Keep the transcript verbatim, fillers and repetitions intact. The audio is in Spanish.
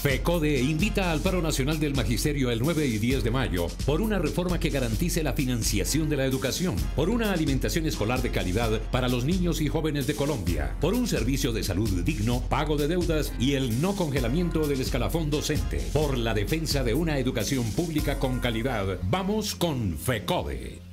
FECODE invita al paro nacional del magisterio el nueve y diez de mayo por una reforma que garantice la financiación de la educación, por una alimentación escolar de calidad para los niños y jóvenes de Colombia, por un servicio de salud digno, pago de deudas y el no congelamiento del escalafón docente, por la defensa de una educación pública con calidad. Vamos con FECODE.